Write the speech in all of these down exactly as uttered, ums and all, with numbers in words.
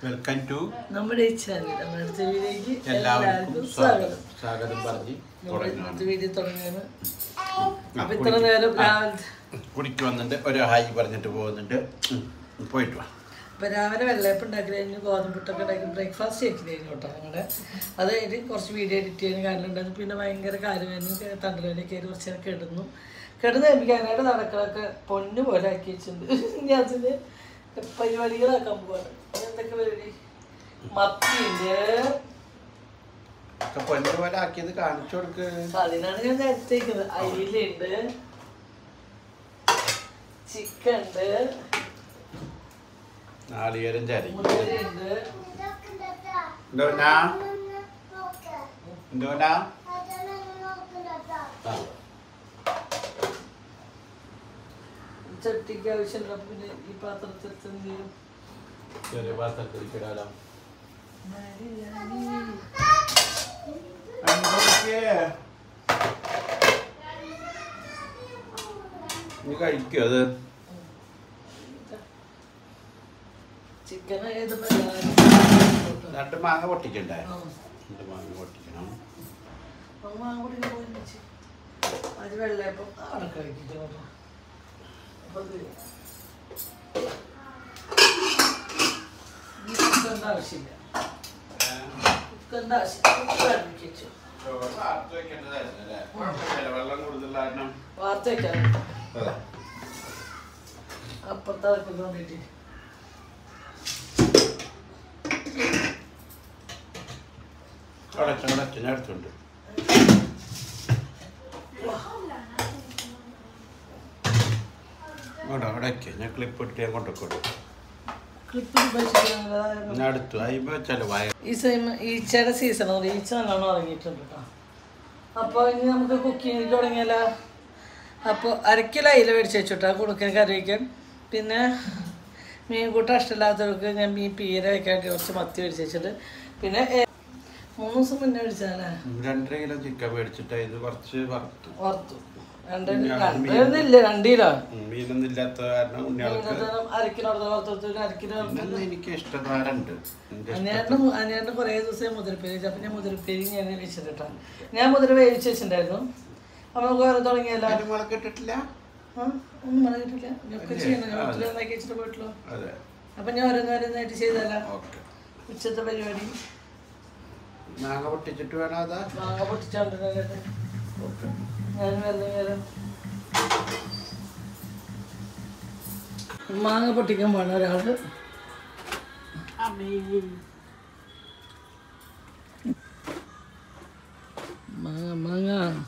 Welcome to നമ്മുടെ channel. നമ്മുടെ വീഡിയോയിലേക്ക് എല്ലാവർക്കും സ്വാഗതം. സ്വാഗതം പറഞ്ഞ് ഇന്നത്തെ വീഡിയോ തുടങ്ങിയാണ്. അപ്പൊ ഇത്ര നേരം രാവിലെ കുടിക്ക് വന്നിട്ട് ഒരു ഹായ് പറഞ്ഞിട്ട് പോകുന്നുണ്ട്. പോയിട്ട് വാ. അപ്പൊ രാവിലെ വെള്ളയപ്പം ഉണ്ടാക്കി കഴിഞ്ഞു, ഗോതമ്പുട്ടൊക്കെ ഉണ്ടാക്കി ബ്രേക്ക്ഫാസ്റ്റ് കഴിക്കുന്നതായിരുന്നു കേട്ടോ ഞങ്ങളുടെ. അത് കഴിഞ്ഞ് കുറച്ച് വീഡിയോ എഡിറ്റ് ചെയ്യാൻ കാര്യമുണ്ടായിരുന്നു. പിന്നെ ഭയങ്കര കാര്യമായിരുന്നു, തണ്ടലോലൊക്കെ ആയിട്ട് കുറച്ച് നേരം കിടന്നു. കിടന്ന് കഴിപ്പിക്കാനായിട്ട് നടക്കളൊക്കെ പൊന്നു പോലെ ആക്കി വെച്ചിട്ടുണ്ട്. ഞാൻ അതിന് പരിപാടികളാക്കാൻ പോവാണ്. എന്തൊക്കെ പരിപാടി? മത്തിയുണ്ട്, പൊന്നു പോലെ ആക്കിയത് കാണിച്ചു കൊടുക്ക്. അതിനാണ് ഞാൻ നേരത്തേക്കുന്നത്. അയിലുണ്ട്, ചിക്കൻ ഉണ്ട്, നാളികേരം ചരി മുതിരയുണ്ട്, എന്തോനാ എന്തോനാ ചട്ടിക്ക് ആവശ്യമുള്ള. പിന്നെ ഈ പാത്രത്തിൽ എന്ത് ചെയ്യും? ചെറിയ പാത്രത്തിൽ കിടാലോ. നീ കഴിക്കോ അത്? ചിക്കൻ ഏത് രണ്ട് മാങ്ങ പൊട്ടിക്കണ്ടേ? രണ്ട് മാങ്ങ പൊട്ടിക്കണം. അത് വെള്ളയപ്പം അവിടെ കഴിക്കില്ല. കുക്കറിന്റെ ആവശ്യമില്ല, കുക്കറിന്റെ ആവശ്യം വാർത്ത വെക്കാൻ അപ്പുറത്തെ വേണ്ടിട്ട്. അടുത്തുണ്ട് അവിടേക്ക് ഞാൻ ക്ലിപ്പ് ഇട്ട് ഞാൻ കൊണ്ടുപോയി അടുത്തു അയിമ്പോ ചെലവായ ഈ സൈമ ഈച്ചയുടെ സീസൺ. ഈച്ച നല്ലോണം ഇറങ്ങിയിട്ടുണ്ട് കേട്ടോ. അപ്പോൾ ഇനി നമുക്ക് കുക്കിംഗ് തുടങ്ങിയാലോ? അപ്പോൾ അരക്കിലോ അയില മേടിച്ച് വെച്ചോട്ടാ കൊടുക്കാൻ കറി വയ്ക്കാൻ. പിന്നെ മീൻ കൂട്ടം ഇഷ്ടമില്ലാത്തവർക്ക് ഞാൻ മീൻ പീര വയ്ക്കാൻ കുറച്ച് മത്തി മേടിച്ച് വെച്ചിട്ട്. പിന്നെ മൂന്ന് ദിവസം മുന്നേ മേടിച്ചാലേ രണ്ടര കിലോ ചിക്കൻ മേടിച്ചിട്ട് ഇത് കുറച്ച് വറുത്തു വറുത്തു. രണ്ടില്ല രണ്ട് കിലോ മീനൊന്നും ഇല്ലാത്ത കാരണം അരക്കിലോ വറുത്തു. അരക്കിലോ എനിക്ക് ഇഷ്ടക്കാരുണ്ട്. അനിയാണ്ട് അനിയാണ്ട് കുറേ ദിവസം മുതിരപ്പേരി വെച്ചു. അപ്പം ഞാൻ മുതിരപ്പേരി ഞാൻ വെച്ചിട്ടാ. ഞാൻ മുതിര വേവിച്ച് വെച്ചിട്ടുണ്ടായിരുന്നു. അപ്പം നമുക്ക് വേറെ തുടങ്ങിയല്ലോ. മുളക് ഇട്ടിട്ടില്ല, ഒന്നും മുളകിട്ടില്ല. ഒക്കെ ചെയ്യണം. ഞാൻ വീട്ടിൽ ഉണ്ടാക്കി വെച്ചിട്ട് പോയിട്ടുള്ളൂ. അപ്പം ഞാൻ ഓരോന്നോരോന്നായിട്ട് ചെയ്താലോ ഉച്ചത്തെ പരിപാടി. മാങ്ങ പൊട്ടിച്ചിട്ട് വേണം. അതാ മാങ്ങ പൊട്ടിച്ചോണ്ടിരുന്നത് ഞാൻ വെറുതെ നേരം മാങ്ങ പൊട്ടിക്കാൻ പോണ ഒരാള്. മാങ്ങ മാങ്ങ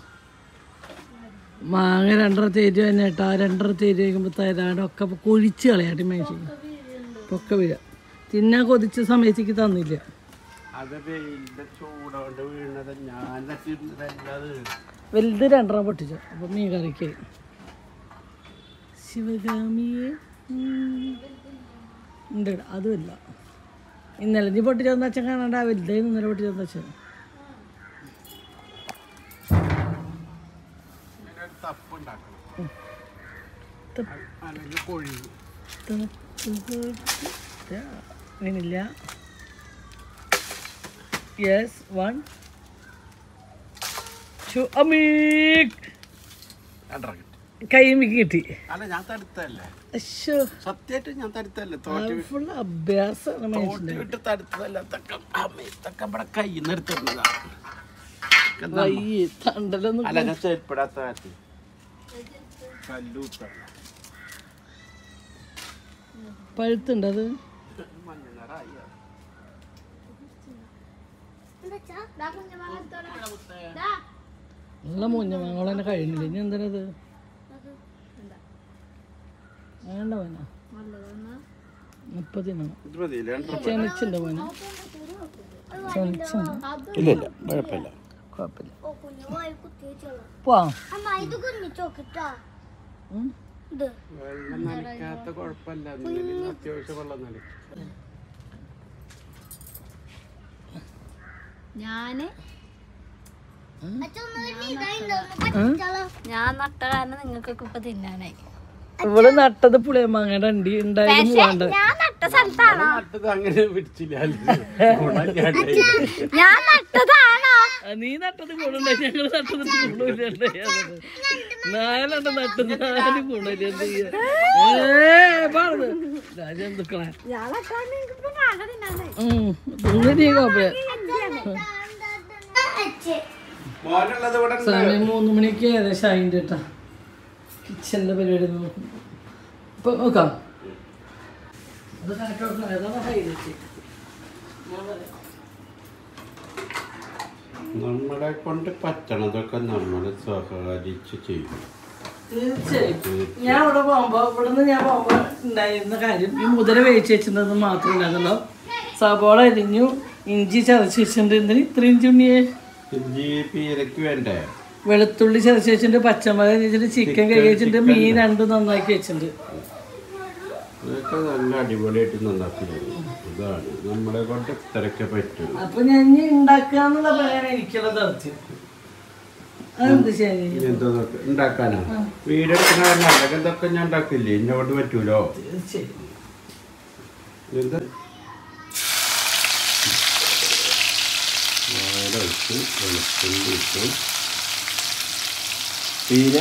മാങ്ങ രണ്ടര തേര് തന്നെ കേട്ടോ. രണ്ടര തേര് കഴിക്കുമ്പോൾ തരാടൊക്കെ കൊഴിച്ച് കളയാട്ടി മേടിച്ചു ഒക്കെ വീഴ. തിന്നാൻ കൊതിച്ച സമയത്തേക്ക് തന്നില്ല. വലുത് രണ്ടെണ്ണം പൊട്ടിച്ചു. അപ്പം മീൻ കറിക്ക് ശിവഗാമിയെ ഉണ്ട്. അതുമില്ല, ഇന്നലെ നീ പൊട്ടിച്ചെന്ന് വെച്ചാൽ കാണാണ്ട. വലുതേ ഇന്നലെ പൊട്ടിച്ചെന്ന് വെച്ചാൽ അങ്ങനില്ല. യെസ് വൺ കൈമിക്ക് കിട്ടി. ഫുൾ അഭ്യാസമാണ്. തണ്ടലൊന്നും പഴുത്തുണ്ട്. അത് നല്ല മുഞ്ഞ മാങ്ങ തന്നെ കഴിഞ്ഞില്ല. ഇനി എന്താണത്? വേണ്ട മോന മുപ്പതിനാണ് ചെനച്ചുണ്ട് മോന. ചെനച്ചുണ്ട്. കുഴപ്പമില്ല പോവാം. ഞാന് ഞാൻ നട്ട കാരണം നിങ്ങൾക്കൊക്കെ ഇപ്പൊ തിന്നാനായി. ഇവള് നട്ടത് പുളിയമാങ്ങയുടെ അണ്ടി ഉണ്ടായിരുന്നു. ഞാൻ നട്ട സ്ഥലത്താണോ? നട്ടത് അങ്ങനെ പിടിച്ചില്ല. ഞാൻ നട്ടതാണോ? നീ നട്ടത് ഗുണുണ്ടായി, ഞങ്ങള് നട്ടത് ഗുണമില്ല. നാലെണ്ണം നട്ടത് നാല് ഗുണമില്ല. എന്ത് ചെയ്യാ? ഏ പാടുന്നു രാജന്തുക്കളെ സമയം മൂന്ന് മണിക്ക് ഏകദേശം ആയിണ്ട് കേട്ടാ. കിച്ചണിന്റെ പരിപാടി ഇപ്പൊ നോക്കാം. അത് കണക്കാക്കണം. ഏതാണ് ഹൈലൈറ്റ്? നമ്മളെ കൊണ്ട് പറ്റണതൊക്കെ നമ്മൾ സഹായിച്ച് ചെയ്യും. തീർച്ചയായും ഞാൻ ഇവിടെ പോകുമ്പോ ഇവിടുന്ന് ഞാൻ പോകുമ്പോ ഉണ്ടായിരുന്ന കാര്യം ഈ മുതല വേവിച്ച് വെച്ചിരുന്നത് മാത്രം ഉണ്ടാകുന്നല്ലോ. സബോള അരിഞ്ഞു, ഇഞ്ചി ചതച്ച് വെച്ചിട്ടുണ്ട്. എന്തിന് ഇത്രയും ചുണ്ണിയെ? ഇഞ്ചി പീരക്ക് വേണ്ടേ? വെളുത്തുള്ളി ചതച്ച് വെച്ചിട്ടുണ്ട്, പച്ചമുളക് വെച്ചിട്ട്, ചിക്കൻ കഴുകി വെച്ചിട്ടുണ്ട്, മീൻ രണ്ടും നന്നാക്കി വെച്ചിട്ടുണ്ട്. അതൊക്കെ നല്ല അടിപൊളിയായിട്ട് നന്നാക്കി തരും. ഇതാണ് നമ്മളെ കൊണ്ട് ഇത്രയൊക്കെ പറ്റും. അപ്പൊ ഞാൻ ഇനി ഉണ്ടാക്കാന്നുള്ള പറയാൻ എനിക്കുള്ള ദൗത്യം. അതെന്ത് ശരി എന്തോന്നൊക്കെ ഉണ്ടാക്കാനാ? വീടെടുക്കുന്ന അല്ലെങ്കിൽ ഇതൊക്കെ ഞാൻ ഉണ്ടാക്കില്ലേ? എന്നെ കൊണ്ട് പറ്റൂലോ. തീർച്ചയായും എന്താ വാഴ ഇട്ട് വെളുത്തുള്ളി ഇട്ടു, തീരെ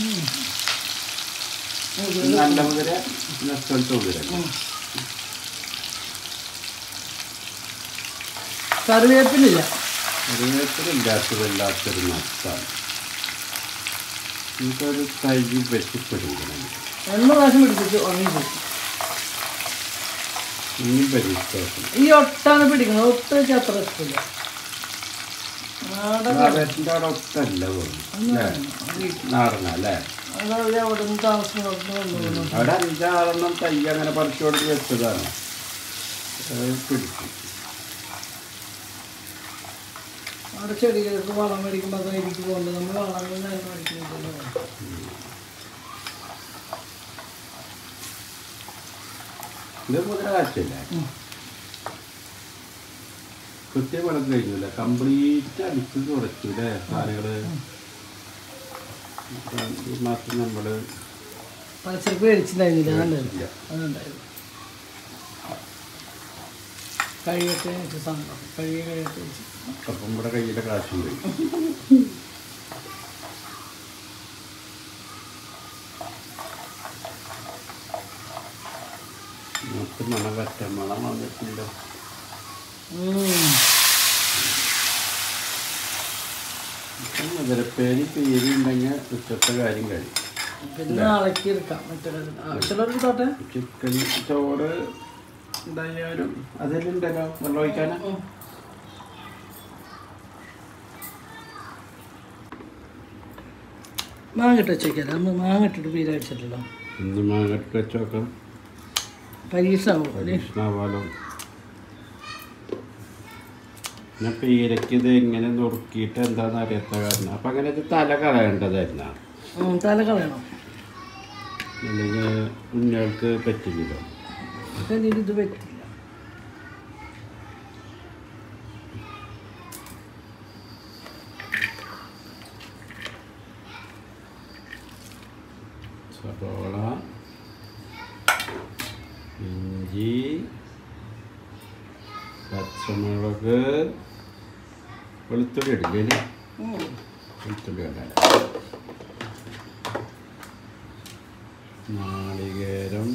നല്ല മുതല നഷ്ടത്തെ മുതല കറിവേപ്പിലില്ല. കറിവേപ്പിലില്ലാത്തതില്ലാത്തൊരു നഷ്ടമാണ്. നമുക്കൊരു കൈ വെച്ചിപ്പിടിക്കണം. രണ്ട് പ്രാവശ്യം പിടിപ്പിച്ച് ഉണങ്ങിപ്പോയി. ഇനി പരീക്ഷ ഈ ഒട്ടാണ് പിടിക്കുന്നത്. ഒട്ട് വെച്ചാൽ അത്ര ഇഷ്ടമില്ല. നാടകത്തിൻ്റെ അവിടെ ഒട്ടല്ല നാടന അല്ലേ? അതായത് അവിടെ നിന്ന് താമസിക്കുന്ന അവിടെ അഞ്ചാറെണ്ണം തൈ അങ്ങനെ പറിച്ചോടുത്ത് വെച്ചതാണ്. പിടിച്ചു അവിടെ ചെടികൾക്ക് വളം മേടിക്കുമ്പോൾ അത് എനിക്ക് പോകുന്നത്. നമ്മൾ വളങ്ങൾ നേരം മേടിക്കുന്നില്ലല്ലോ. ഇത് മുതല കാഴ്ചയില്ലേ? കൃത്യം വളം കഴിഞ്ഞില്ല, കംപ്ലീറ്റ് അടിച്ച് കുറച്ചില്ലേ സാധനങ്ങള്. ഈ മാസം നമ്മള് പച്ചപ്പ് മേടിച്ചിട്ടുണ്ടായിരുന്നില്ല. അതുണ്ടായിരുന്നു അതുണ്ടായിരുന്നു കഴിയട്ടെ വെച്ച് സാധനം കഴിയ കഴിയട്ടെ വെച്ച് അപ്പം നമ്മുടെ കയ്യിലെ കാശും പോയി. മൊത്തം മണം കറ്റ മണം വന്നിട്ടുണ്ടോ? മുതലപ്പേരി പേര് ഉണ്ടെങ്കിൽ ഉച്ചത്തെ കാര്യം കഴിയും. പിന്നെ നാളേക്ക് എടുക്കാം. മറ്റേ ആവശ്യമുള്ളവർ തോട്ടെ. ചിക്കൻ ചോറ് എന്തായാലും അതിലുണ്ടല്ലോ വെള്ളം ഒഴിക്കാനാ. മാങ്ങിട്ട് വെച്ചേക്കല്ല. അന്ന് മാങ്ങിട്ടിട്ട് പീര അടിച്ചിട്ടല്ലോ. ഇന്ന് മാങ്ങട്ട് വെച്ചോക്കാം. പരീക്ഷണമാവും. പരീക്ഷണാവാലോ. പിന്നെ പീരക്ക് ഇത് എങ്ങനെ നുറുക്കിയിട്ട് എന്താണെന്ന് അറിയാത്ത കാരണം അപ്പം അങ്ങനെ ഇത് തല കളയേണ്ടതായിരുന്ന തല കളയണം. അല്ലെങ്കിൽ കുഞ്ഞുങ്ങൾക്ക് പറ്റില്ലല്ലോ. ഇത് പറ്റില്ല. സവോള, ഇഞ്ചി, പച്ചമുളക്, വെളുത്തുള്ളി ഇടില്ലേ? വെളുത്തുള്ളി വേണ്ട. നാളികേരം,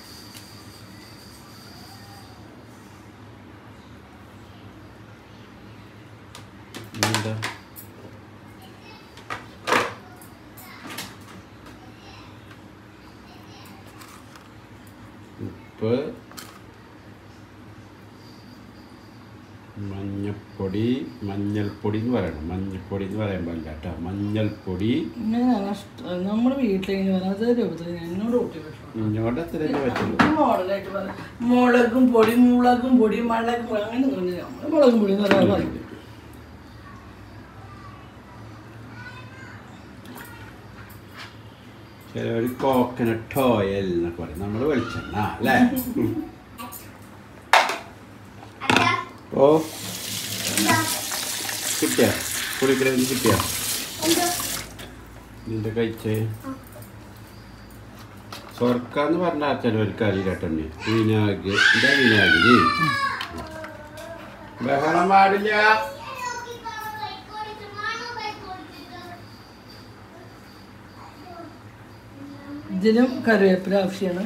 എന്താ ഉപ്പ്, മഞ്ഞപ്പൊടി, മഞ്ഞൾപ്പൊടി എന്ന് പറയണം. മഞ്ഞൾപ്പൊടി എന്ന് പറയാൻ പാടില്ല കേട്ടോ. മഞ്ഞൾപ്പൊടി നമ്മുടെ വീട്ടിലേക്ക് എന്നോട് ഇങ്ങോട്ട് എത്രയല്ലേ പറ്റുള്ളൂ. മോഡലായിട്ട് പറയാം. മുളകും പൊടി, മുളകും പൊടി, മുളകും പൊടി അങ്ങനെ തോന്നില്ല. നമ്മൾ മുളകും പൊടി എന്ന് പറയാൻ പറയും. ചിലവർ കോക്കനട്ട് ഓയിൽ എന്നൊക്കെ പറയും. നമ്മൾ വെളിച്ചെണ്ണ അല്ലേ? ഓ കിട്ടിയ കുളിക്കട കിട്ടിയ നിന്റെ കഴിച്ചേ സ്വർക്കാന്ന് പറഞ്ഞ ചിലവർക്ക് അറിയില്ലട്ടണ്ണി വിനാഗിരി എന്താ വിനാഗിരി ബഹളം പാടില്ല. ഇതിനും കറിവേപ്പില ആവശ്യമാണ്.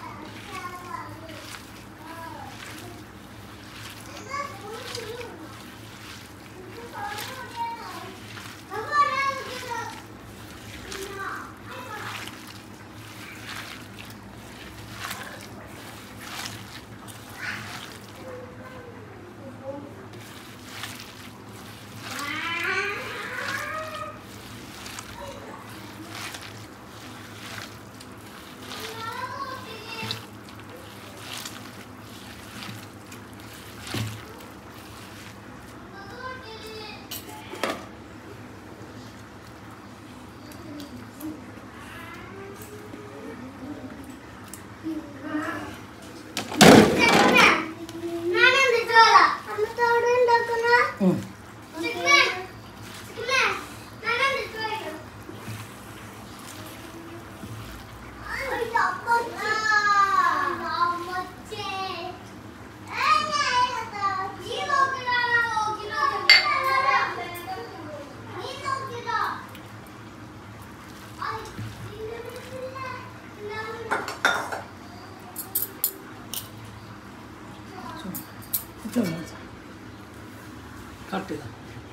കട്ട് ചെയ്താ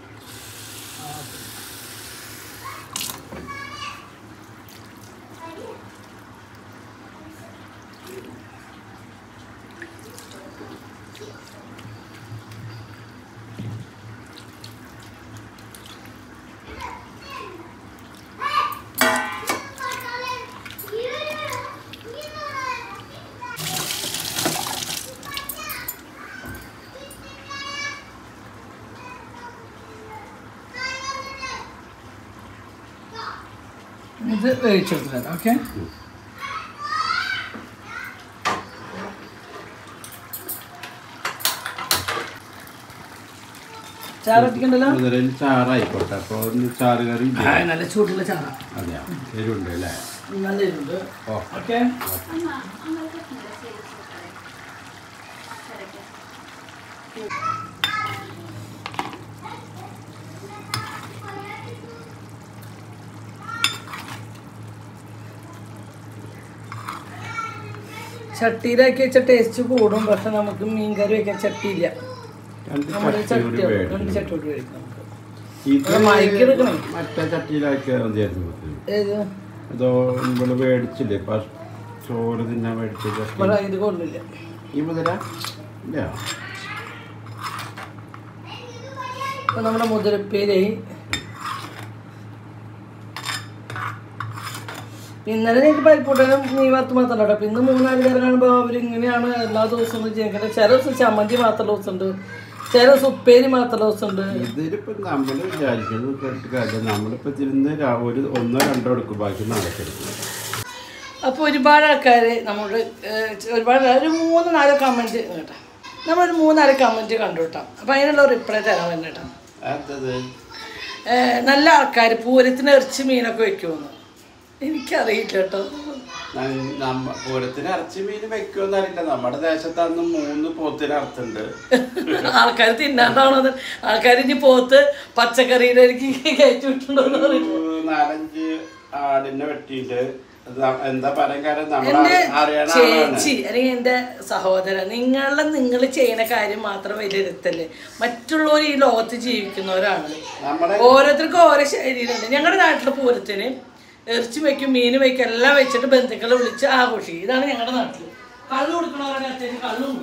ഇത് വേവിച്ചെടുത്തത്. ഓക്കെ, ചാറട്ടിക്കണ്ടല്ലോ. ചാറായിക്കോട്ടെ. അപ്പൊ ചാറ് കറി നല്ല ചൂടുള്ള ചാറ. അതെയാ, എരിവുണ്ട് അല്ലേ? നല്ല എരിവുണ്ട്. ഓക്കെ, ചട്ടിയിലാക്കി വെച്ച ടേസ്റ്റ് കൂടും. പക്ഷെ നമുക്ക് മീൻ കറി വെക്കാൻ ചട്ടിയില്ല. നമ്മുടെ ചട്ടി രണ്ട് ചട്ടി കൊണ്ട് കഴിക്കും നമുക്ക്. മറ്റേ ചട്ടിയിലാക്കിയാൽ മതിയായിരുന്നു. ഏത് അതോ നമ്മള് മേടിച്ചില്ലേ ഇപ്പൊ ചോറ് തിന്നാൻ മേടിച്ചില്ല. ഇത് കൊള്ളില്ല. ഈ മുതല ഇല്ല. ഇപ്പൊ നമ്മുടെ മുതലപ്പേരായി. ഇന്നലെ ഞങ്ങൾക്ക് പരിപ്പൂട്ടനും നീ വറുത്ത് മാത്രമല്ല കേട്ടോ. അപ്പം ഇന്ന് മൂന്നാല് പേരെ കാണുമ്പോൾ അവരിങ്ങനെയാണ് എല്ലാ ദിവസവും ചെയ്യുന്നത്. ചില ദിവസം ചമ്മന്തി മാത്രമുള്ള ദിവസമുണ്ട്, ചില ദിവസം ഉപ്പേരി മാത്രമുള്ള ദിവസമുണ്ട്. ഇതിലിപ്പോൾ നമ്മൾ വിചാരിക്കുന്നത് കേട്ട് കാര്യം നമ്മളിപ്പോൾ തിരുന്ന് ഒരു ഒന്നോ രണ്ടോ എടുക്കും, ബാക്കി നടക്കെടുക്കും. അപ്പോൾ ഒരുപാട് ആൾക്കാർ നമ്മളോട് ഒരുപാട് ഒരു മൂന്ന് നാല് കമൻറ്റ് കേട്ടോ, നമ്മളൊരു മൂന്നാല് കമൻറ്റ് കണ്ടു കേട്ടോ. അപ്പം അതിനുള്ള റിപ്ലൈ തരാൻ വേണ്ടി കേട്ടോ. നല്ല ആൾക്കാർ പൂരത്തിന് ഇറച്ചി മീനൊക്കെ വെക്കുമെന്ന് എനിക്കറിയില്ല കേട്ടോ. പൂരത്തിന് ഇറച്ചി മീൻ വെക്കുമെന്ന് അറിയില്ല. നമ്മുടെ ദേശത്ത് അന്ന് മൂന്ന് പോത്തിന് അറുത്തുണ്ട്. ആൾക്കാർ തിന്നാണ്ടാണോ? ആൾക്കാർ ഇനി പോത്ത് പച്ചക്കറിയിലേക്ക് കയറ്റി വിട്ടുണ്ടോന്ന് അറിയില്ല. നാലഞ്ച് ആടിനെ വെട്ടിയിട്ട് എന്താ പറയാൻ കാരണം എന്റെ ചേച്ചി അല്ലെങ്കിൽ എന്റെ സഹോദരൻ, നിങ്ങളെ നിങ്ങൾ ചെയ്യുന്ന കാര്യം മാത്രം വിലയിരുത്തല്ലേ. മറ്റുള്ളവർ ഈ ലോകത്ത് ജീവിക്കുന്നവരാണ്. ഓരോരുത്തർക്കും ഓരോ ശൈലിയിലുണ്ട്. ഞങ്ങളുടെ നാട്ടിലെ പൂരത്തിന് ഇറച്ചി വയ്ക്കും, മീൻ വയ്ക്കും, എല്ലാം വെച്ചിട്ട് ബന്ധുക്കളെ വിളിച്ച് ആഘോഷിക്കും. ഇതാണ് ഞങ്ങളുടെ നാട്ടിൽ. കള്ളു കൊടുക്കണവരെ അത്യാവശ്യം കള്ളും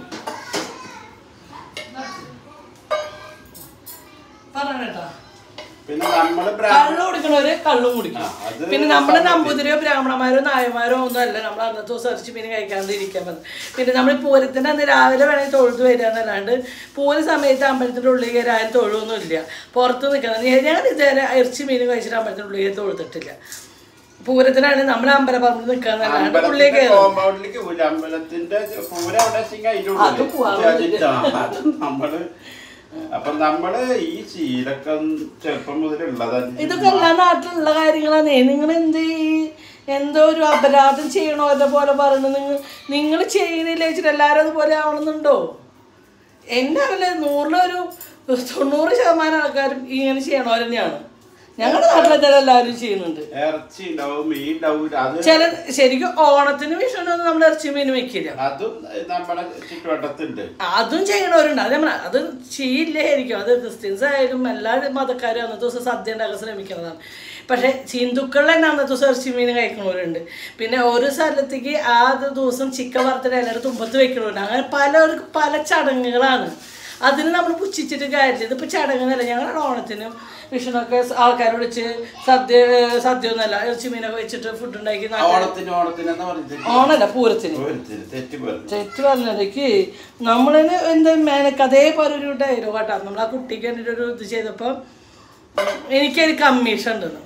പറഞ്ഞേട്ടാ. കള്ളു കുടിക്കണവര് കള്ളും കുടിക്കും. പിന്നെ നമ്മള് നമ്പൂതിരിയോ ബ്രാഹ്മണന്മാരോ നായന്മാരോ ഒന്നും അല്ല നമ്മൾ അന്നത്തെ ദിവസം ഇറച്ചി മീൻ കഴിക്കാണ്ട് ഇരിക്കാൻ പറ്റും. പിന്നെ നമ്മൾ പൂരത്തിന്റെ അന്ന് രാവിലെ വേണമെങ്കിൽ തൊഴുത് വരിക എന്നല്ലാണ്ട് പൂര സമയത്ത് അമ്പലത്തിന്റെ ഉള്ളിൽ കയറി ആരും തൊഴുവൊന്നും ഇല്ല. പുറത്ത് നിൽക്കണം. ഞാൻ ഇതുവരെ ഇറച്ചി മീൻ കഴിച്ചിട്ട് അമ്പലത്തിന്റെ ഉള്ളിൽ തൊഴുതിട്ടില്ല. പൂരത്തിനാണ് നമ്മൾ അമ്പലപ്പറമ്പിൽ നിൽക്കാന്നല്ലാണ്ട് ഉള്ളിൽ കയറി നമ്മള്. അപ്പൊ നമ്മള് ഈ ശീലൊക്കെ ചെറുപ്പം മുതലുള്ളതല്ല. ഇതൊക്കെ എല്ലാ നാട്ടിലുള്ള കാര്യങ്ങളാണ്. നിങ്ങൾ എന്ത് എന്തോ ഒരു അപരാധം ചെയ്യണോരെ പോലെ പറയണു. നിങ്ങൾ നിങ്ങൾ ചെയ്യണില്ല വെച്ചിട്ട് എല്ലാവരും അതുപോലെ ആവണമെന്നുണ്ടോ? എൻ്റെ അറിയില്ല, നൂറിലൊരു തൊണ്ണൂറ് ശതമാനം ആൾക്കാരും ഇങ്ങനെ ചെയ്യണവർ തന്നെയാണ്. ഞങ്ങളുടെ നാട്ടിലെ എല്ലാവരും ചെയ്യുന്നുണ്ട്. ചില ശരിക്കും ഓണത്തിന് വിഷുവിനൊന്നും നമ്മൾ ഇറച്ചി മീൻ വെക്കില്ല. അതും ചെയ്യണവരുണ്ട്. അതേ അത് ചെയ്യില്ലായിരിക്കും. അത് ക്രിസ്ത്യൻസ് ആയാലും എല്ലാ മതക്കാരും അന്നത്തെ ദിവസം സദ്യ ഉണ്ടാക്കാൻ ശ്രമിക്കുന്നതാണ്. പക്ഷേ ഹിന്ദുക്കളിൽ തന്നെ അന്നത്തെ ദിവസം ഇറച്ചി മീൻ കഴിക്കണവരുണ്ട്. പിന്നെ ഒരു സ്ഥലത്തേക്ക് ആ ദിവസം ചിക്കൻ വറുത്തിട്ട് എല്ലാവരും തുമ്പത്ത് വെക്കണവരുണ്ട്. അങ്ങനെ പലർക്കും പല ചടങ്ങുകളാണ്. അതിന് നമ്മൾ പുച്ഛിച്ചിട്ട് കാര്യമില്ല. ഇതിപ്പോൾ ചടങ്ങെന്നല്ല. ഞങ്ങളുടെ ഓണത്തിനും വിഷുനൊക്കെ ആൾക്കാരെ വിളിച്ച് സദ്യ സദ്യ ഒന്നല്ല ഇറച്ചി മീനൊക്കെ വെച്ചിട്ട് ഫുഡ് ഉണ്ടാക്കി. ഓണല്ല, പൂരത്തിന്. തെറ്റ് പറഞ്ഞിടയ്ക്ക് നമ്മളിന് എന്താ മേനക്ക് അതേപോലെ ഒരു ഡയലോഗ് കേട്ടോ. നമ്മൾ ആ കുട്ടിക്ക് വേണ്ടിയിട്ട് ഒരു ഇത് ചെയ്തപ്പോൾ എനിക്കൊരു കമ്മീഷൻ ഉണ്ടെന്ന്.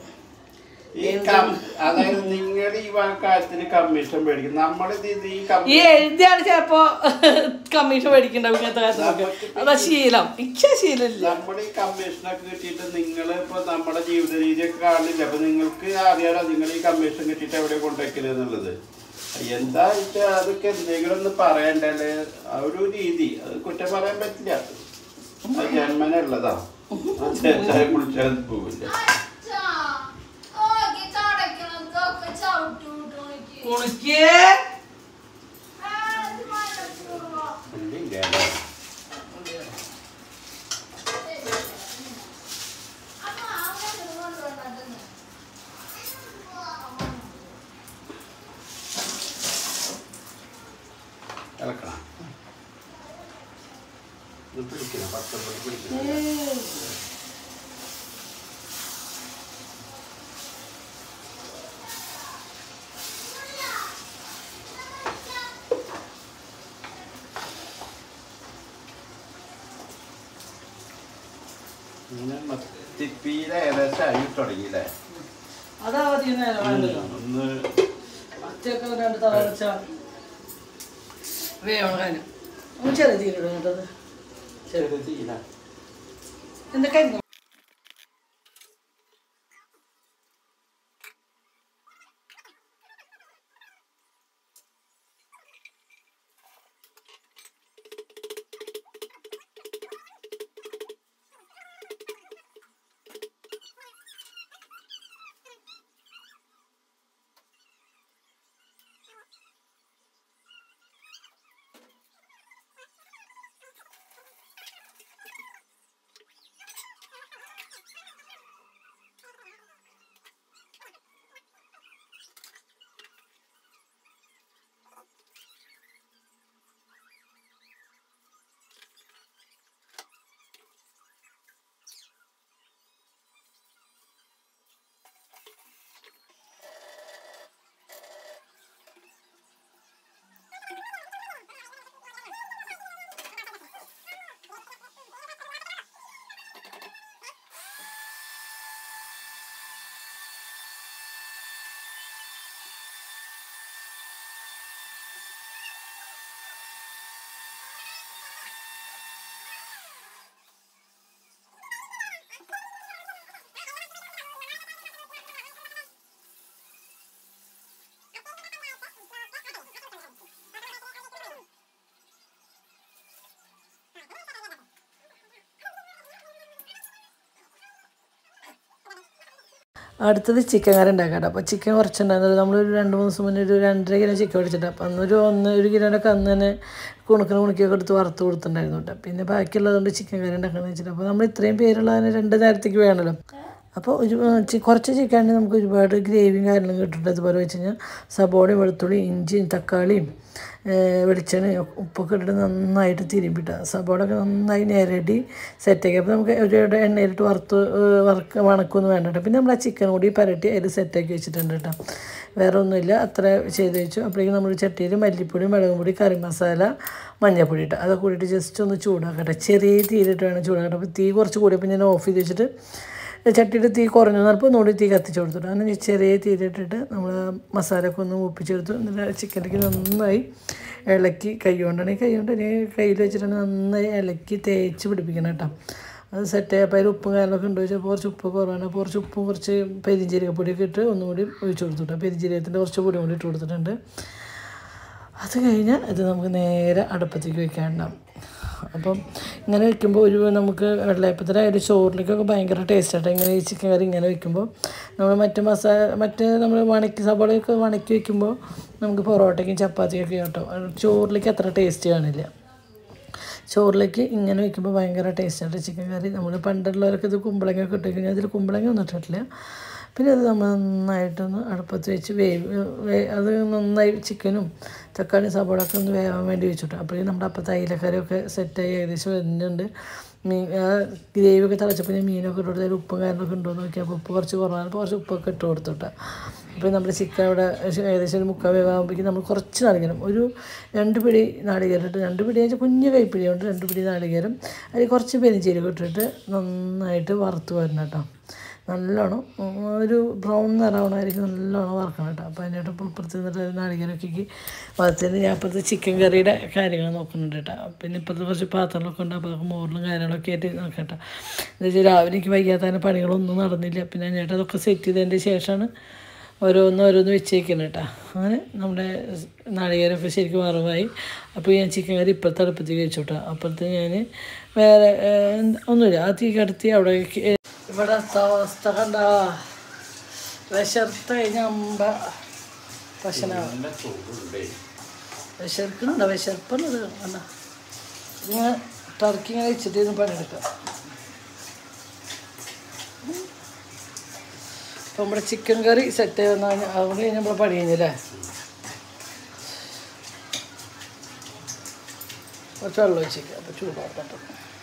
ഈ എഴുതിയാണ് ചിലപ്പോ കമ്മീഷൻ മേടിക്കണ്ടാവും ഇങ്ങനത്തെ കാര്യത്തിലൊക്കെ. അതാ ശീലം. ഇച്ച ശീലമില്ല. നമ്മുടെ ഈ കമ്മീഷനൊക്കെ കിട്ടിയിട്ട് നിങ്ങൾ ഇപ്പൊ നമ്മുടെ ജീവിത രീതിയൊക്കെ കാണില്ല. അപ്പൊ നിങ്ങൾക്ക് അറിയാലോ നിങ്ങൾ ഈ കമ്മീഷൻ കിട്ടിയിട്ട് എവിടെ കൊണ്ടുവയ്ക്കുന്നത് എന്നുള്ളത്. എന്താ വെച്ചാൽ അതൊക്കെ എന്തെങ്കിലും ഒന്ന് പറയണ്ടല്ലേ. ആ ഒരു രീതി അത് കുറ്റം പറയാൻ പറ്റില്ല. അത് ജന്മന ഉള്ളതാ. കുളിച്ചാൽ പോവില്ല. ഇളക്കണം. ഇത് പിടിക്കണം. പച്ചപ്പൊടി പിടിക്കണം. തിപ്പിയിലെ ഏകദേശം അരി തുടങ്ങിയില്ലേ? അതാ ഒന്ന് അച്ചൊക്കെ രണ്ട് തവണ വെച്ചാൽ വേണം കാര്യം. ഒന്ന് ചെറിയ തീയിലിടും കേട്ടത്. ചെറിയ തീയില എന്തൊക്കെ അടുത്തത് ചിക്കൻ കറി ഉണ്ടാക്കാം. അപ്പോൾ ചിക്കൻ കുറച്ചുണ്ടായിരുന്നത് നമ്മളൊരു രണ്ട് മൂന്ന് ദിവസം മുന്നേ ഒരു രണ്ടര കിലോ ചിക്കൻ മേടിച്ചിട്ട് അപ്പോൾ അന്നൊരു ഒന്ന് ഒരു കിലോനൊക്കെ അന്ന് തന്നെ കുണുക്കിന് കുണുക്കിയൊക്കെ എടുത്ത് വറുത്ത് കൊടുത്തിട്ടുണ്ടായിരുന്നു കേട്ടോ. പിന്നെ ബാക്കിയുള്ളതുകൊണ്ട് ചിക്കൻ കറി ഉണ്ടാക്കാമെന്ന് വെച്ചിട്ട് അപ്പോൾ നമ്മൾ ഇത്രയും പേരുള്ളതിന് രണ്ട് നേരത്തേക്ക് വേണമല്ലോ. അപ്പോൾ ഒരു കുറച്ച് ചിക്കനാണെങ്കിൽ നമുക്ക് ഒരുപാട് ഗ്രേവിയും കാര്യങ്ങളും കിട്ടുന്നുണ്ട്. അതുപോലെ വെച്ച് കഴിഞ്ഞാൽ സബോളയും വെളുത്തുള്ളി ഇഞ്ചിയും തക്കാളിയും വെളിച്ചെണ്ണയും ഉപ്പൊക്കെ ഇട്ടിട്ട് നന്നായിട്ട് തിരുമ്പിട്ട് സബോളൊക്കെ നന്നായി നേരടി സെറ്റാക്കി. അപ്പോൾ നമുക്ക് ഒരു എണ്ണയിലിട്ട് വറുത്ത് വറുക്ക വണക്കൊന്നും വേണ്ട കേട്ടോ. പിന്നെ നമ്മൾ ആ ചിക്കൻ കൂടി പരട്ടി അതിൽ സെറ്റാക്കി വെച്ചിട്ടുണ്ട് കേട്ടോ. വേറെ ഒന്നുമില്ല, അത്ര ചെയ്ത് വെച്ചു. അപ്പോഴേക്കും നമ്മൾ ചട്ടിയിൽ മല്ലിപ്പൊടി മുളകും പൊടി കറി മസാല മഞ്ഞൾപ്പൊടി ഇട്ട് അതൊക്കെ കൂടിയിട്ട് ജസ്റ്റ് ഒന്ന് ചൂടാക്കട്ടെ. ചെറിയ തീയിലിട്ട് വേണം ചൂടാക്കട്ടെ. അപ്പോൾ തീ കുറച്ച് കൂടിയപ്പോൾ ഞാൻ ഓഫ് ചെയ്ത് വെച്ചിട്ട് ചട്ടിയുടെ തീ കുറഞ്ഞു പറഞ്ഞപ്പോൾ ഒന്നുകൂടി തീ കത്തിച്ച് കൊടുത്തിട്ട് അങ്ങനെ ചെറിയ തീയിലിട്ടിട്ട് നമ്മൾ മസാലയൊക്കെ ഒന്ന് ഒപ്പിച്ചെടുത്തു. എന്നിട്ട് ചിക്കനിലേക്ക് നന്നായി ഇളക്കി കൈ കൊണ്ടാണ് കൈ കൊണ്ട് കയ്യിൽ വെച്ചിട്ടാണ് നന്നായി ഇളക്കി തേച്ച് പിടിപ്പിക്കണം കേട്ടോ. അത് സെറ്റ് ആയപ്പോൾ അതിൽ ഉപ്പും കാര്യങ്ങളൊക്കെ ഉണ്ട് വെച്ചാൽ കുറച്ച് ഉപ്പ് കുറവാണ്. അപ്പോൾ കുറച്ച് ഉപ്പും കുറച്ച് പെരിഞ്ജീരകപ്പൊടിയൊക്കെ ഇട്ട് ഒന്നും കൂടി ഒഴിച്ച് കൊടുത്തിട്ട് പെരിഞ്ജീരകത്തിൻ്റെ കുറച്ച് പൊടി കൂടി ഇട്ട് കൊടുത്തിട്ടുണ്ട്. അത് കഴിഞ്ഞാൽ ഇത് നമുക്ക് നേരെ അടുപ്പത്തേക്ക് വെക്കാനുണ്ടാവും. അപ്പം ഇങ്ങനെ വെക്കുമ്പോൾ ഒരു നമുക്ക് വെള്ളയപ്പത്തിലായാലും ചോറിലേക്കൊക്കെ ഭയങ്കര ടേസ്റ്റായിട്ട് ഇങ്ങനെ ഈ ചിക്കൻ കറി ഇങ്ങനെ വെക്കുമ്പോൾ നമ്മൾ മറ്റ് മസാല മറ്റ് നമ്മൾ വണക്കി സവാളയൊക്കെ വണക്കി വെക്കുമ്പോൾ നമുക്ക് പൊറോട്ടയ്ക്കും ചപ്പാത്തിക്കൊക്കെ കേട്ടോ ചോറിലേക്ക് അത്ര ടേസ്റ്റ് കാണില്ല. ചോറിലേക്ക് ഇങ്ങനെ വെക്കുമ്പോൾ ഭയങ്കര ടേസ്റ്റായിട്ട് ചിക്കൻ കറി. നമ്മൾ പണ്ടുള്ളവരൊക്കെ ഇത് കുമ്പളങ്ങ ഒക്കെ ഇട്ട് കഴിഞ്ഞാൽ അതിൽ കുമ്പളങ്ങ ഒന്നും ഇട്ടിട്ടില്ല. പിന്നെ അത് നമ്മൾ നന്നായിട്ടൊന്ന് അടുപ്പത്ത് വെച്ച് വേവ് അത് നന്നായി ചിക്കനും തക്കാളി സവാളയൊക്കെ ഒന്ന് വേവാൻ വേണ്ടി വെച്ചിട്ടു. അപ്പോഴേ നമ്മുടെ അപ്പം തൈലക്കറിയൊക്കെ സെറ്റായി ഏകദേശം വരുന്നുണ്ട്. മീൻ ആ ഗ്രേവിയൊക്കെ തിളച്ചപ്പോൾ ഞാൻ മീനൊക്കെ ഇട്ട് കൊടുത്താൽ ഉപ്പും കാര്യങ്ങളൊക്കെ ഉണ്ടോ എന്ന് നോക്കിയപ്പോൾ ഉപ്പ് കുറച്ച് കുറവാണ്. അപ്പോൾ കുറച്ച് ഉപ്പൊക്കെ ഇട്ട് കൊടുത്തിട്ട് അപ്പോൾ നമ്മുടെ ചിക്കൻ അവിടെ ഏകദേശം ഒരു മുക്കാൽ വേവാകുമ്പോഴേക്കും നമ്മൾ കുറച്ച് നാളികേരം ഒരു രണ്ട് പിടി നാളികേരം ഇട്ട് രണ്ട് പിടി വെച്ചാൽ കുഞ്ഞ് കൈപ്പിടി കൊണ്ട് രണ്ട് പിടി നാളികേരം അതിൽ കുറച്ച് പെരിഞ്ജീരകം ഇട്ടിട്ട് നന്നായിട്ട് വറുത്ത് വരണം കേട്ടോ. നല്ലോണം ഒരു ബ്രൗൺ നിറമായിരിക്കും നല്ലോണം വറക്കണം കേട്ടോ. അപ്പോൾ അതിനായിട്ട് ഇപ്പുറത്ത് നിന്നിട്ട് നാളികേരമൊക്കെ വറുത്തതിന് ഞാൻ ഇപ്പുറത്ത് ചിക്കൻ കറിയുടെ കാര്യങ്ങൾ നോക്കുന്നുണ്ട് കേട്ടോ. പിന്നെ ഇപ്പുറത്ത് കുറച്ച് പാത്രങ്ങളൊക്കെ ഉണ്ട്. അപ്പോൾ അതൊക്കെ മോറിലും കാര്യങ്ങളൊക്കെ ആയിട്ട് നോക്കട്ടെ. എന്താ വെച്ചാൽ രാവിലെ എനിക്ക് വൈകാത്ത പണികളൊന്നും നടന്നില്ല. പിന്നെ അതിനായിട്ട് അതൊക്കെ സെറ്റ് ചെയ്തതിൻ്റെ ശേഷമാണ് ഓരോന്ന് ഓരോന്ന് വെച്ചേക്കുന്നത് കേട്ടോ. അങ്ങനെ നമ്മുടെ നാളികേരമൊക്കെ ശരിക്കും വറവായി. അപ്പോൾ ഞാൻ ചിക്കൻ കറി ഇപ്പുറത്തെ അടുപ്പത്തേക്ക് വെച്ചു കേട്ടോ. അപ്പുറത്ത് ഞാൻ വേറെ ഒന്നുമില്ല ആ തീ കടത്തി അവിടെ ഇവിടെ അവസ്ഥ കണ്ട വിശർത്ത് കഴിഞ്ഞ അമ്പ ഭക്ഷണമാണ്. വിശർക്കുന്നുണ്ടോ വിശർപ്പുള്ളത് കണ്ട ഇങ്ങനെ ടർക്കി ഇങ്ങനെ വെച്ചിട്ട് ഇന്ന് പണിയെടുക്കാം. അപ്പോൾ നമ്മുടെ ചിക്കൻ കറി സെറ്റ് ആയി വന്നാൽ അതുകൊണ്ട് കഴിഞ്ഞ് നമ്മളെ പണി കഴിഞ്ഞല്ലേ. കുറച്ച് വെള്ളം ഒഴിച്ചേക്കാം അപ്പോൾ ചൂടാക്കട്ടെ.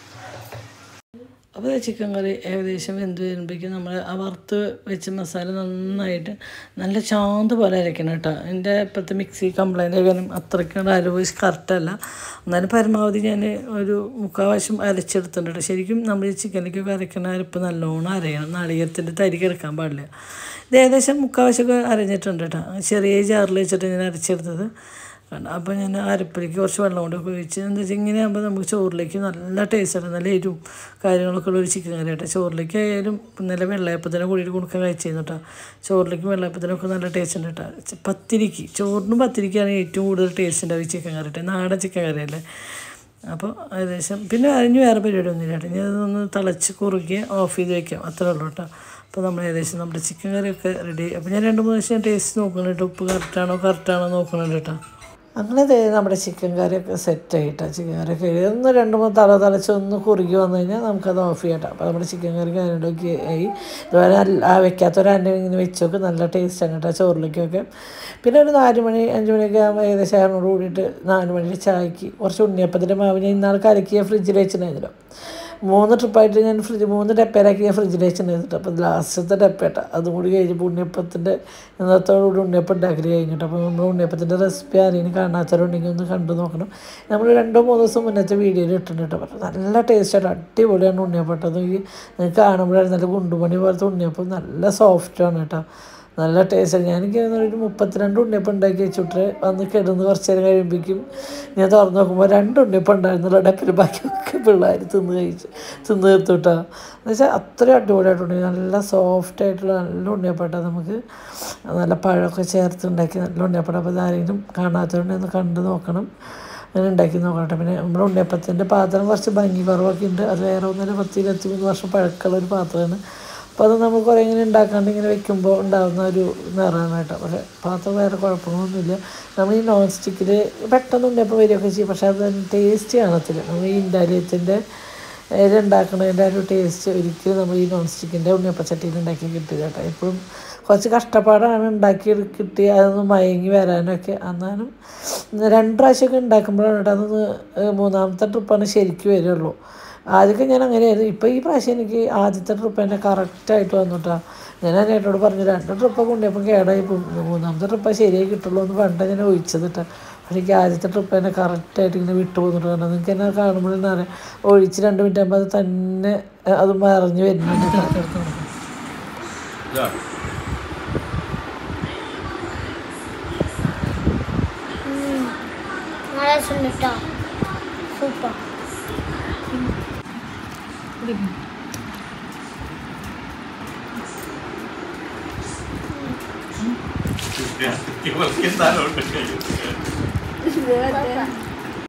അപ്പോൾ ചിക്കൻ കറി ഏകദേശം വെന്ത് വരുമ്പോഴേക്കും നമ്മൾ ആ വറുത്ത് വെച്ച മസാല നന്നായിട്ട് നല്ല ചാന്ത് പോലെ അരയ്ക്കണം കേട്ടോ. എൻ്റെ ഇപ്പോഴത്തെ മിക്സി കംപ്ലൈൻറ്റ് കാരണം അത്രയ്ക്ക് അരവ് കറക്റ്റല്ല. എന്നാലും പരമാവധി ഞാൻ ഒരു മുക്കാൽ അരച്ചെടുത്തിട്ടുണ്ട് കേട്ടോ. ശരിക്കും നമ്മൾ ഈ ചിക്കനിലേക്കൊക്കെ അരയ്ക്കണ അരപ്പ് നല്ലോണം അരയണം. നാളികേരത്തിൻ്റെ തരി കിടക്കാൻ പാടില്ല. ഇത് ഏകദേശം മുക്കാൽ വശമൊക്കെ അരഞ്ഞിട്ടുണ്ട് കേട്ടോ. ചെറിയ ജാറിൽ വെച്ചിട്ട് ഞാൻ അരച്ചെടുത്തത്. അപ്പോൾ ഞാൻ അരപ്പിലേക്ക് കുറച്ച് വെള്ളം കൊണ്ട് ഒഴിച്ച് എന്താ വെച്ചാൽ ഇങ്ങനെ ആകുമ്പോൾ നമുക്ക് ചോറിലേക്ക് നല്ല ടേസ്റ്റാണ്. നല്ല എരിവും കാര്യങ്ങളൊക്കെ ഉള്ളൊരു ചിക്കൻ കറി കേട്ടോ. ചോറിലേക്ക് ആയാലും നല്ല വെള്ളയപ്പത്തിനെ കൂടിയിട്ട് കൊടുക്കാൻ കഴിച്ചിരുന്നു കേട്ടോ. ചോറിലേക്കും വെള്ളയപ്പത്തിനൊക്കെ നല്ല ടേസ്റ്റ് ഉണ്ട് കേട്ടോ. പത്തിരിക്ക് ചോറിനും പത്തിരിക്കാണ് ഏറ്റവും കൂടുതൽ ടേസ്റ്റ് ഉണ്ടാവും ഈ ചിക്കൻ കറി കേട്ടോ. നാടൻ ചിക്കൻ കറിയല്ലേ. അപ്പോൾ ഏകദേശം പിന്നെ അരിഞ്ഞ് വേറെ പരിപാടി ഒന്നുമില്ല കേട്ടോ. ഇനി അതൊന്ന് തിളച്ച് കുറുകിയ ഓഫ് ചെയ്ത് വയ്ക്കാം അത്രേ ഉള്ളൂ കേട്ടോ. അപ്പോൾ നമ്മൾ ഏകദേശം നമ്മുടെ ചിക്കൻ കറിയൊക്കെ റെഡി. അപ്പോൾ ഞാൻ രണ്ട് മൂന്ന് ദിവസം ടേസ്റ്റ് നോക്കുന്നുണ്ട് കേട്ടോ. ഉപ്പ് കറക്റ്റാണോ കറക്റ്റാണോ നോക്കുന്നുണ്ട് കേട്ടോ. അങ്ങനെ നമ്മുടെ ചിക്കൻ കറിയൊക്കെ സെറ്റായിട്ടാ. ചിക്കൻ കറിയൊക്കെ ഒന്ന് രണ്ട് മൂന്ന് തല തലച്ച് ഒന്ന് കുറുകി വന്നു കഴിഞ്ഞാൽ നമുക്കത് ഓഫ് ചെയ്യട്ടോ. അപ്പോൾ നമ്മുടെ ചിക്കൻ കറി കാര്യങ്ങളൊക്കെ ആയി. ഇതുപോലെ ആ വെക്കാത്തൊരു അന്ന ഇങ്ങനെ വെച്ചൊക്കെ നല്ല ടേസ്റ്റാണ് കേട്ടോ ചോറിലേക്കൊക്കെ. പിന്നെ ഒരു നാല് മണി അഞ്ച് മണിയൊക്കെ ആകുമ്പോൾ ഏകദേശം ആറിനോട് കൂടിയിട്ട് നാല് മണിക്ക് ചായക്ക് കുറച്ച് ഉണ്ണിയപ്പത്തിൻ്റെ മാവ് ഞാൻ ഇന്നാൾ കലക്കിയ ഫ്രിഡ്ജിൽ വെച്ചിട്ടുണ്ടായിരുന്നല്ലോ. മൂന്ന് ട്രിപ്പായിട്ട് ഞാൻ ഫ്രിഡ്ജ് മൂന്ന് ഡപ്പയിലാക്കി ഞാൻ ഫ്രിഡ്ജിൽ വെച്ചിട്ടുണ്ടായിരുന്നു. അപ്പോൾ ലാസ്റ്റത്തെ ഡപ്പേട്ട അതും കൂടി കഴിഞ്ഞപ്പോൾ ഉണ്ണിയപ്പത്തിൻ്റെ ഇന്നത്തോടുകൂടി ഉണ്ണിയപ്പം ഉണ്ടാക്കി കഴിഞ്ഞിട്ട്. അപ്പോൾ നമ്മൾ ഉണ്ണിയപ്പത്തിൻ്റെ റെസിപ്പി ആരെയും കാണാത്തവരുണ്ടെങ്കിൽ ഒന്ന് കണ്ടു നോക്കണം. നമ്മൾ രണ്ടോ മൂന്നോ ദിവസം മുന്നത്തെ വീഡിയോയിൽ ഇട്ടിട്ടുണ്ട് കേട്ടോ. അപ്പോൾ നല്ല ടേസ്റ്റായിട്ട് അടിപൊളിയാണ് ഉണ്ണിയപ്പട്ടത്. നിങ്ങൾക്ക് കാണുമ്പോഴാണ് നല്ല ഗുണ്ടുമണി പോലത്തെ ഉണ്ണിയപ്പം നല്ല സോഫ്റ്റാണ് കേട്ടോ. നല്ല ടേസ്റ്റാണ്. ഞാനെനിക്ക് ഒരു മുപ്പത്തിരണ്ട് ഉണ്ണിയപ്പം ഉണ്ടാക്കി വെച്ചിട്ട് വന്ന് കിടന്ന് കുറച്ച് നേരം കഴിയുമ്പോഴേക്കും ഞാൻ തുറന്ന് നോക്കുമ്പോൾ രണ്ട് ഉണ്ണിയപ്പം ഉണ്ടായിരുന്നുള്ള ഡപ്പിൽ ബാക്കിയൊക്കെ പിള്ളേർ തിന്ന് കഴിച്ച് തിന്ന് തീർത്തു കേട്ടോ. എന്ന് വെച്ചാൽ അത്രയും അടിപൊളിയായിട്ടുണ്ട്. നല്ല സോഫ്റ്റായിട്ടുള്ള നല്ല ഉണ്ണിയപ്പട്ട. നമുക്ക് നല്ല പഴമൊക്കെ ചേർത്ത് ഉണ്ടാക്കി നല്ല ഉണ്ണിയപ്പട്ട. അപ്പോൾ ഇതാരെങ്കിലും കാണാത്തതുകൊണ്ട് കണ്ട് നോക്കണം. അങ്ങനെ ഉണ്ടാക്കി നോക്കട്ടെ. പിന്നെ നമ്മുടെ ഉണ്ണിയപ്പത്തിൻ്റെ പാത്രം കുറച്ച് ഭംഗി കുറവൊക്കെ ഉണ്ട്. അത് വേറെ ഒന്നര പത്ത് ഇരുപത്തി മൂന്ന് വർഷം പഴക്കമുള്ള ഒരു പാത്രമാണ്. അപ്പോൾ അത് നമുക്ക് കുറേ ഇങ്ങനെ ഉണ്ടാക്കാണ്ട് ഇങ്ങനെ വെക്കുമ്പോൾ ഉണ്ടാകുന്ന ഒരു നിറമാണ് കേട്ടോ. പക്ഷേ പാത്രം വേറെ കുഴപ്പങ്ങളൊന്നുമില്ല. നമ്മൾ ഈ നോൺ സ്റ്റിക്കിൽ പെട്ടെന്ന് ഉണ്ണിയപ്പം വരികയൊക്കെ ചെയ്യും. പക്ഷേ അത് ടേസ്റ്റ് കാണത്തില്ല. നമ്മൾ ഈ ഇൻഡാലിയത്തിൻ്റെ ഉണ്ടാക്കുന്നതിൻ്റെ ഒരു ടേസ്റ്റ് ഒരിക്കലും നമ്മൾ ഈ നോൺ സ്റ്റിക്കിൻ്റെ ഉണ്ണിയപ്പച്ചട്ടിയിൽ ഉണ്ടാക്കി കിട്ടില്ല കേട്ടോ. എപ്പോഴും കുറച്ച് കഷ്ടപ്പാടാണ് ഉണ്ടാക്കി കിട്ടി അതൊന്ന് മയങ്ങി വരാനൊക്കെ. എന്നാലും രണ്ട് പ്രാവശ്യമൊക്കെ ഉണ്ടാക്കുമ്പോഴാണ് കേട്ടോ അതൊന്ന് മൂന്നാമത്തെ ട്രിപ്പാണ് ശരിക്കും വരുള്ളൂ. ആദ്യമൊക്കെ ഞാൻ അങ്ങനെയായിരുന്നു. ഇപ്പോൾ ഈ പ്രാവശ്യം എനിക്ക് ആദ്യത്തെ ട്രിപ്പ് തന്നെ കറക്റ്റായിട്ട് വന്നിട്ടാ. ഞാൻ അതിനോട് പറഞ്ഞു രണ്ട് ട്രിപ്പൊക്കെ ഉണ്ടിയപ്പം കേടായി മൂന്നാമത്തെ ട്രിപ്പ് ശരിയായി കിട്ടുള്ളൂ എന്ന് പണ്ട് ഞാൻ ഒഴിച്ചത് കേട്ടോ. പക്ഷേ എനിക്ക് ആദ്യത്തെ ട്രിപ്പ് തന്നെ കറക്റ്റായിട്ട് ഇങ്ങനെ വിട്ടു പോകുന്നുണ്ട്. കാരണം നിങ്ങൾക്ക് എന്നെ കാണുമ്പോഴെന്ന് അറിയാം ഒഴിച്ച് രണ്ട് മിനിറ്റ് ആകുമ്പോൾ അത് തന്നെ അത് മറിഞ്ഞ് വരുന്നുണ്ട്. ഇവർക്ക് എന്തായാലും